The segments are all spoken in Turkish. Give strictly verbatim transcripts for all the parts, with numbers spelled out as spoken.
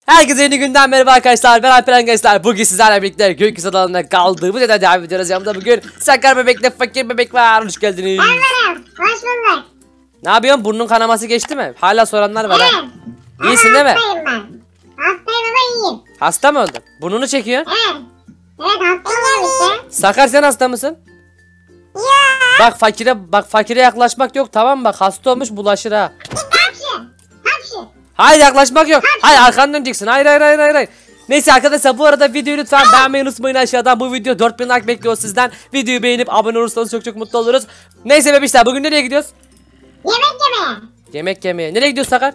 Herkese yeni günden merhaba arkadaşlar. Ben Alperen Gençler. Bugün sizlerle birlikte gökyüzü alanına kaldığımız yerden devam ediyoruz. Yanımda bugün Sakar bebekle fakir bebek var. Hoş geldiniz. Ben varım. Hoş bulduk. Ne yapıyorsun? Burnun kanaması geçti mi? Hala soranlar var ha. Evet. İyisin Ama değil mi? hastayım ben. Hastayım ama iyiyim. Hasta mı oldun? Burnunu çekiyorsun. Evet. Evet hastayım işte. Sakar sen hasta mısın? Ya. Bak fakire bak fakire yaklaşmak yok, tamam mı? Bak hasta olmuş bulaşır ha. Hapşı. Hapşı. Hayır, yaklaşmak yok. Hayır, arkanı döneceksin. Hayır hayır hayır hayır. hayır. Neyse arkadaşlar, bu arada videoyu lütfen beğenmeyi unutmayın aşağıdan. Bu video dört bin like bekliyor sizden. Videoyu beğenip abone olursanız çok çok mutlu oluruz. Neyse bebişler, bugün nereye gidiyoruz? Yemek yemeye. Yemek yemeye. Nereye gidiyoruz Sakar?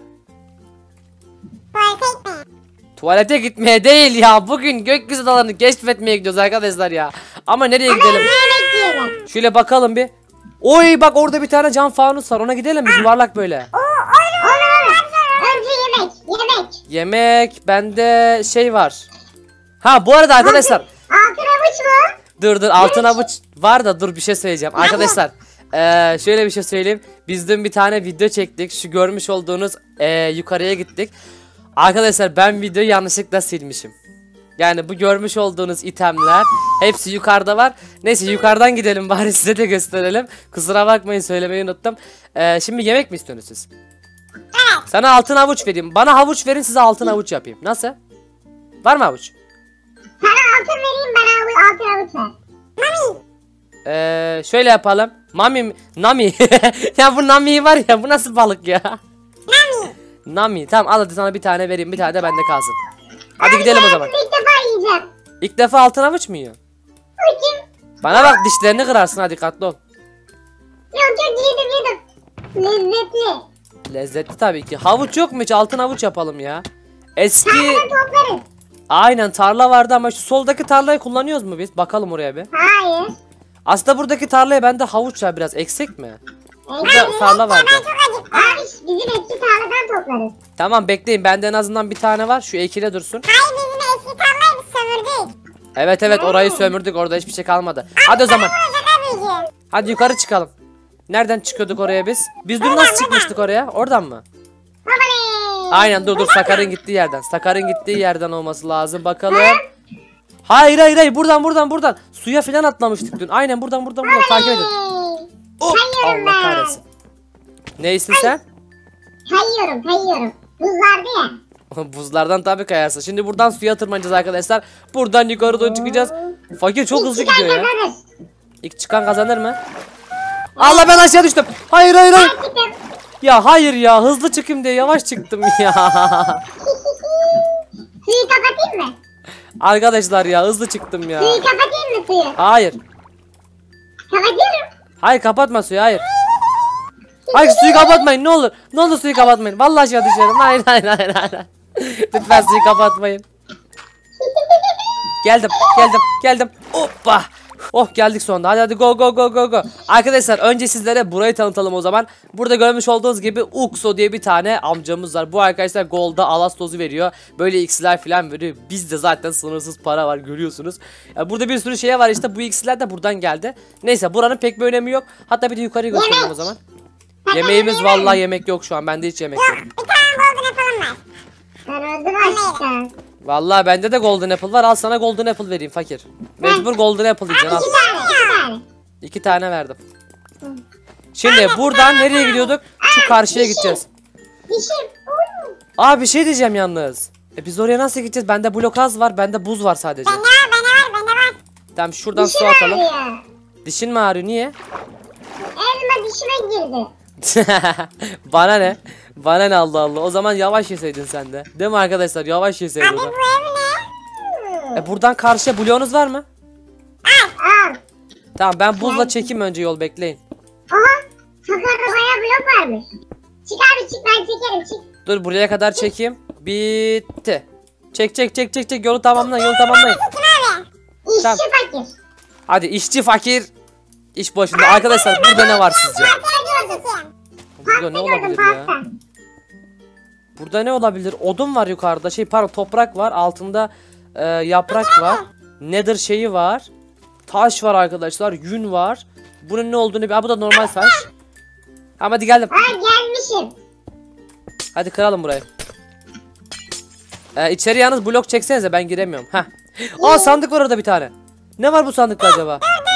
Tuvalete gitmeye. Tuvalete gitmeye değil ya. Bugün gökyüzü dalanını keşfetmeye gidiyoruz arkadaşlar ya. Ama nereye Ama gidelim? yemek yiyelim. Şöyle bakalım bir. Oy bak, orada bir tane cam fanus var. Ona gidelim mi? Yuvarlak böyle. Oo, olur olur. Önce yemek. Yemek. Yemek bende şey var. Ha bu arada arkadaşlar. Altın avuç mu? Dur dur, altın avuç var da dur bir şey söyleyeceğim. Arkadaşlar eee, şöyle bir şey söyleyeyim. Biz dün bir tane video çektik. Şu görmüş olduğunuz eee, yukarıya gittik. Arkadaşlar ben videoyu yanlışlıkla silmişim. Yani bu görmüş olduğunuz itemler hepsi yukarıda var. Neyse yukarıdan gidelim bari, size de gösterelim. Kusura bakmayın, söylemeyi unuttum. Eee, şimdi yemek mi istiyorsunuz siz? Evet. Sana altın havuç vereyim. Bana havuç verin, size altın havuç yapayım. Nasıl? Var mı havuç? Sana altın vereyim, bana avu- altın avuç ver. Mami. Ee, şöyle yapalım. Mami, Nami. Ya bu Nami var ya, bu nasıl balık ya? Mami. Nami. Tamam, al hadi sana bir tane vereyim, bir tane de bende kalsın. Hadi gidelim o zaman. İlk defa yiyeceğim. İlk defa altın havuç mu yiyorsun? Bakayım. Bana bak, dişlerini kırarsın, hadi dikkatli ol. Yok yok yedim yedim. Lezzetli. Lezzetli tabii ki. Havuç yok mu hiç? Altın havuç yapalım ya. Eski Tarladan toplarız. aynen tarla vardı ama şu soldaki tarlayı kullanıyoruz mu biz? Bakalım oraya bir. Hayır. Aslında buradaki tarlaya bende havuç var, biraz eksik mi? Burada Burada tarla vardı. Ben çok acıktım. Abi bizim eski tarladan toplarız. Tamam bekleyin, bende en azından bir tane var, şu ekile dursun. Hayır bizim eski tarlayı biz sömürdük. Evet evet, orayı sömürdük, orada hiçbir şey kalmadı. Hadi o zaman. Olacak. Hadi yukarı çıkalım. Nereden çıkıyorduk oraya biz? Biz dün nasıl çıkmıştık oraya? Oradan mı? Aynen, dur dur, Sakar'ın gittiği yerden. Sakar'ın gittiği yerden olması lazım. Bakalım. Hayır hayır hayır, buradan buradan buradan. Suya filan atlamıştık dün. Aynen buradan buradan buradan, takip edin. Hop, Kayıyorum Allah ben. kahretsin. Neysin sen? Kayıyorum kayıyorum. Buzlardı ya. Buzlardan tabii kayarsın. Şimdi buradan suya tırmanacağız arkadaşlar. Buradan yukarı doğru çıkacağız. Fakir çok hızlı İlk çıkan gidiyor ya. kazanır. İlk çıkan kazanır mı? Allah, ben aşağı düştüm. Hayır hayır hayır. Ben çıktım. Ya hayır ya, hızlı çıkayım diye yavaş çıktım ya. Suyu kapatayım mı? Arkadaşlar ya, hızlı çıktım ya. Suyu kapatayım mı suyu? Hayır. Kapatıyorum. Hayır, kapatma suyu, hayır. Hayır, suyu kapatmayın ne olur. Ne olur suyu kapatmayın. Vallahi aşağı düşerim. Hayır hayır hayır hayır. Lütfen suyu kapatmayın. Geldim geldim geldim. Hoppa. Oh, geldik sonunda. Hadi hadi go go go go go. Arkadaşlar önce sizlere burayı tanıtalım o zaman. Burada görmüş olduğunuz gibi Ukso diye bir tane amcamız var. Bu arkadaşlar Gold'a Alastozu veriyor. Böyle X'ler falan veriyor. Bizde zaten sınırsız para var, görüyorsunuz. Ya burada bir sürü şey var işte, bu X'ler de buradan geldi. Neyse, buranın pek bir önemi yok. Hatta bir de yukarı götürelim Yemek. o zaman. Yemeğimiz vallahi yemek yok şu an. Bende hiç yemek yok. Bir tane golden apple'ım var. Ben öldüm aşkım. Vallahi bende de Golden Apple var. Al sana Golden Apple vereyim fakir. Mecbur Golden Apple yiyeceksin, al. İki tane iki tane. İki tane verdim. Şimdi buradan nereye gidiyorduk? Şu karşıya gideceğiz. Dişim. Aa, bir şey diyeceğim yalnız. E biz oraya nasıl gideceğiz? Bende blokaz var, bende buz var sadece. Bende var bende var bende var. Tamam, şuradan su Dişim atalım. ağrıyor. Dişin mi ağrıyor? Niye? Elma dişime girdi. Bana ne? Bana ne, Allah Allah. O zaman yavaş yeseydin sen de. Değil mi arkadaşlar? Yavaş yeseydin. Abi bu ev ne? E buradan karşıya bloğunuz var mı? Al al. Tamam, ben buzla çekeyim önce, yol bekleyin. Aha. Sakarda bayağı blok varmış. Çık abi çık, ben çekerim çık. Dur, buraya kadar çekeyim. Bitti. Çek çek çek çek çek, yolu tamamlayın, yolu tamamlayın. Tutun abi. İşçi Tamam. fakir. Hadi işçi fakir iş başında. Arkadaşlar burada ne var sizce? Burada ne olabilir ya? Burada ne olabilir? Odun var yukarıda. Şey pardon, toprak var. Altında e, yaprak var. Nether şeyi var. Taş var arkadaşlar. Yün var. Bunun ne olduğunu bir... Ha, bu da normal taş. Ama hadi geldim. Ha gelmişim. Hadi kıralım burayı. Ee, içeri yalnız blok çeksenize, ben giremiyorum. Heh. Aa, sandık var orada bir tane. Ne var bu sandıkta acaba?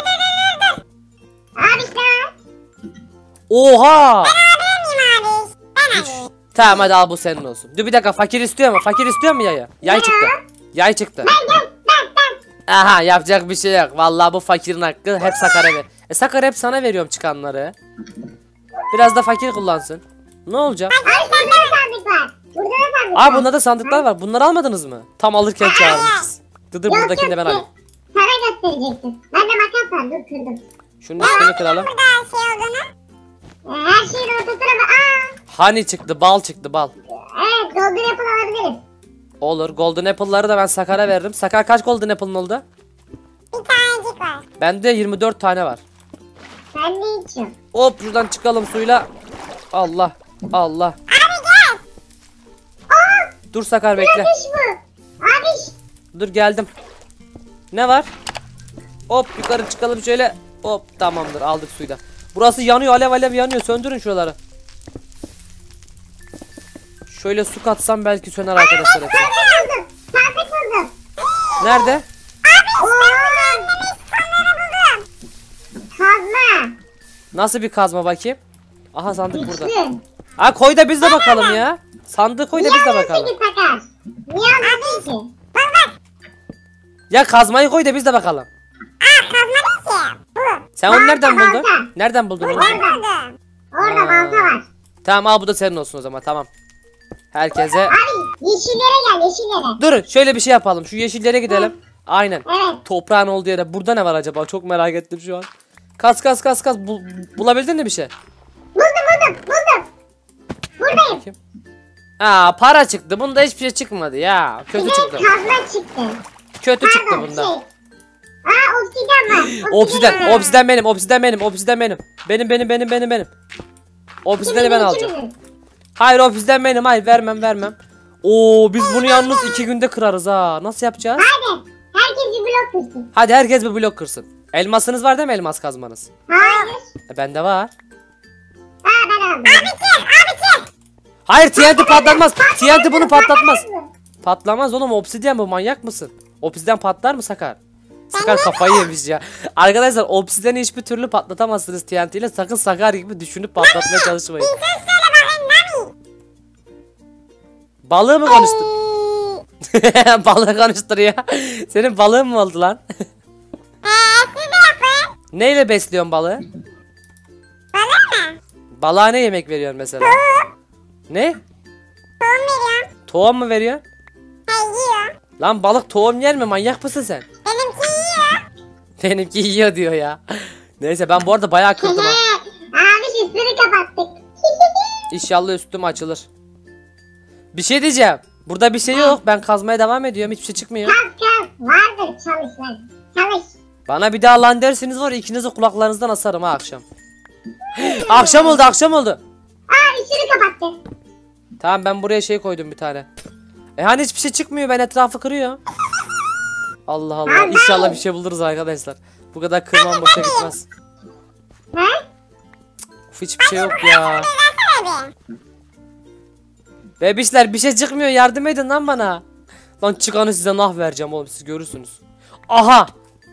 Abi işte var. Oha! Ben abi. Ben abi. Tamam hadi al, bu senin olsun. Dur bir dakika, fakir istiyor mu? Fakir istiyor mu yayı? Yay çıktı. Yay çıktı. Aha, yapacak bir şey yok. Vallahi bu fakirin hakkı, hep Sakar'a ver. E Sakar, hep sana veriyorum çıkanları. Biraz da fakir kullansın. Ne olacak? Abi sende de sandık var. Burada da sandık var. Aa, bunda da sandıklar var. Bunları almadınız mı? Tam alırken çağırmışız. Dur dur, buradakini de ben alayım. Sana gösterecektim. Ben de makas var. Dur kırdım. Şunun üstünü kıralım. Burada şey olduğunu. Ee, her şeyin ortasına bak. Aa. Honey çıktı, bal çıktı, bal. Evet, golden apple alabiliriz. Olur, golden apple'ları da ben Sakar'a veririm. Sakar, kaç golden apple'ın oldu? Bir tanecik var. Bende yirmi dört tane var. Ben de hiç yok. Hop, şuradan çıkalım suyla. Allah Allah. Abi gel. Dur Sakar, bekle. Ateş bu. Abi. Dur, geldim. Ne var? Hop, yukarı çıkalım şöyle. Hop, tamamdır, aldık suyu da. Burası yanıyor, alev alev yanıyor. Söndürün şuraları. Şöyle su katsam belki söner arkadaşlar. hepsi. Sandık buldum. Sandık buldum. Nerede? Oo. Kazma. Nasıl bir kazma bakayım? Aha, sandık burada. Güçlü. Ha, koy da biz de bakalım ya. Sandığı koy da biz de Niye bakalım. alıyorsun ki Sakar? Niye alıyorsun ki? Ya kazmayı koy da biz de bakalım. Aa kazma değil ki. Bu. Sen onu nereden Balta, buldun? balta. Nereden buldun onu? Ben buldum. Orada Aa. balta var. Tamam, al, bu da senin olsun o zaman, tamam. Herkese. Abi yeşillere gel yeşillere. Durun, şöyle bir şey yapalım. Şu yeşillere gidelim. Aynen. Evet. Toprağın olduğu yere. Burada ne var acaba? Çok merak ettim şu an. Kas kas kas kas. Bul- bulabildin mi bir şey? Buldum buldum buldum. Buradayım. Bakayım. Aa, para çıktı. Bunda hiçbir şey çıkmadı ya. Kötü Bir de çıktı. kazma çıktı. Kötü çıktı Pardon bunda. şey. Aa obsidyen var. Obsiden, var. obsiden benim, obsiden benim, obsiden benim. Benim benim benim benim benim. Obsideni ben İkimizin, alacağım. ikimizin. Hayır, obsiden benim. Hayır, vermem vermem. Oo, biz bunu yalnız iki günde kırarız ha. Nasıl yapacağız? Hadi. Herkes bir blok kırsın. Hadi herkes bir blok kırsın. Elmasınız var değil mi, elmas kazmanız? Hayır. E, bende var. Aa ben aldım. Hayır, T N T patlatmaz. T N T bunu patlatmaz. Patlamaz oğlum, obsidyen bu, manyak mısın? Obsidyen patlar mı Sakar? Sakar kafayı yemiş ya. Arkadaşlar, obsidyeni hiçbir türlü patlatamazsınız T N T ile. Sakın Sakar gibi düşünüp patlatmaya çalışmayın. Söyle bakayım Nami. Balığı mı konuştun? Balığı konuşturuyor. Senin balığın mı oldu lan? Eee siz de yapın. Neyle besliyorsun balığı? Bana mı? Balığa ne yemek veriyorsun mesela? Ne? Tohum veriyorum. Tohum mu veriyorsun? He yiyor. Lan balık tohum yer mi? Manyak mısın sen? Benimki yiyor. Benimki yiyor diyor ya. Neyse, ben bu arada bayağı kırdım ha. Abi üstünü kapattık. İnşallah üstüm açılır. Bir şey diyeceğim. Burada bir şey yok. Ben kazmaya devam ediyorum. Hiçbir şey çıkmıyor. Kaz kaz. Vardır çalış lan. Çalış. Bana bir daha lan dersiniz var ya, ikinizi kulaklarınızdan asarım ha akşam. Akşam oldu, akşam oldu. Aa üstünü kapattı. Tamam, ben buraya şey koydum bir tane. E hani hiçbir şey çıkmıyor, ben etrafı kırıyorum. Allah Allah. İnşallah bir şey buluruz arkadaşlar. Bu kadar kırmam boşa gitmez. He? Uf, hiçbir şey yok ya. Versene bir. Bebişler, bir şey çıkmıyor, yardım edin lan bana. Lan çıkanı size nah vereceğim oğlum, siz görürsünüz. Aha.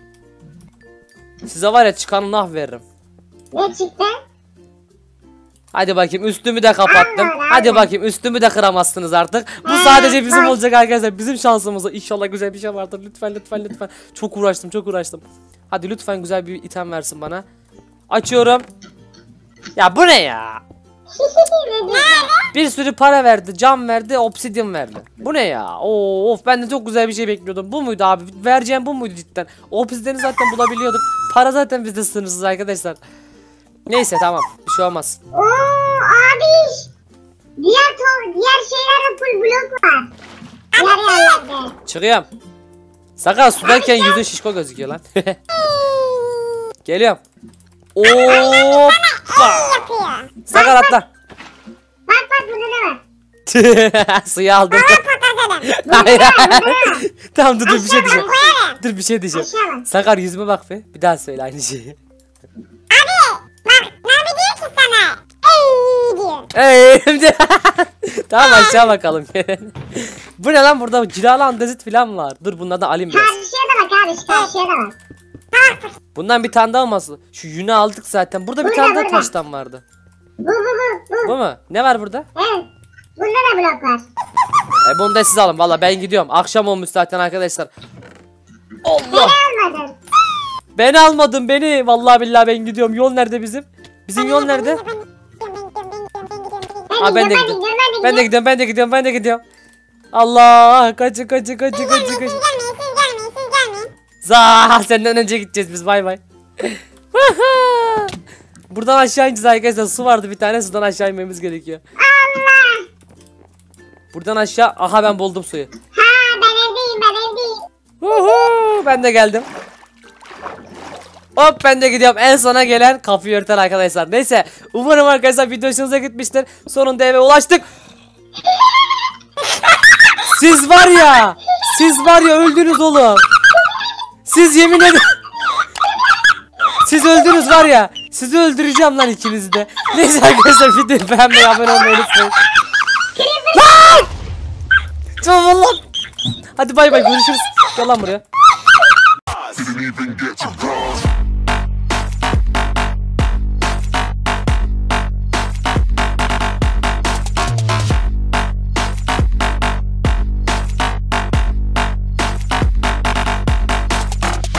Size var ya, çıkanı nah veririm. Ne çıktı? Hadi bakayım, üstümü de kapattım. Hadi bakayım, üstümü de kıramazsınız artık. Bu sadece bizim olacak arkadaşlar. Bizim şansımıza. İnşallah güzel bir şey vardır. Lütfen lütfen lütfen. Çok uğraştım, çok uğraştım. Hadi lütfen güzel bir item versin bana. Açıyorum. Ya bu ne ya? Bir sürü para verdi, cam verdi, obsidian verdi. Bu ne ya? Oo, of, ben de çok güzel bir şey bekliyordum. Bu muydu abi? Vereceğim bu muydu cidden? Obsidian'i zaten bulabiliyorduk. Para zaten bizde sınırsız arkadaşlar. Neyse, tamam, bir şey olmaz. Oo abi. Diğer to diğer şeylerde full blok var. Diğer yerlerde. Çıkıyorum. Sakar, sudayken yüzün şişko gözüküyor lan. Geliyorum. Hoppa. Yapıyor. Sakar atla. Bak bak burada ne var? Suyu aldım. Patates adam. Hayır, hayır. Tamam, dur dur, bir şey diyeceğim. Koyarım. Dur, bir şey diyeceğim. Aşağı bak. Sakar, yüzüme bak be. Bir daha söyle aynı şeyi. Abi bak Nami diyor ki sana. Ey diyor. Eee, tamam, aşağı bakalım. Bu ne lan, burada cilalı andezit falan var. Dur bunlardan alayım biraz. Karşıya da bak abi, şu karşıya da bak. Bundan bir tane daha olması. Şu yünü aldık zaten. Burada bir Burada, tane daha burada. taştan vardı. Bu bu bu bu. Bu mu? Ne var burada? Evet. Bunda da blok var. E bunu da siz alın. Valla ben gidiyorum. Akşam olmuş zaten arkadaşlar. Allah. Beni almadın. Beni almadın beni. Vallahi billahi ben gidiyorum. Yol nerede bizim? Bizim yol nerede? Aa, ben de gidiyorum, gidiyorum. gidiyorum, Ben de gidiyorum. Ben de gidiyorum. Ben de gidiyorum. Allah, kaçın kaçın kaçın kaçın Siz kaçın. gelmeyin, siz gelmeyin, siz gelmeyin. Za senden önce gideceğiz biz. Bay bay. Buradan aşağı ineceğiz arkadaşlar. Su vardı bir tane. Sudan aşağı inmemiz gerekiyor. Allah. Buradan aşağı. Aha ben buldum suyu. Ha ben evdeyim, ben evdeyim. Uhu, ben de geldim. Hop ben de gidiyorum. En sona gelen kapıyı örten arkadaşlar. Neyse. Umarım arkadaşlar video hoşunuza gitmiştir. Sonunda eve ulaştık. Siz var ya. Siz var ya öldünüz oğlum. Siz yemin ederim. Siz öldünüz var ya. Sizi öldüreceğim lan ikinizi de. Neyse arkadaşlar videoyu beğenmeyi, abone olmayı unutmayın. Lan! Tamam lan. Hadi bay bay görüşürüz. Gel lan buraya. Didn't even get to cross.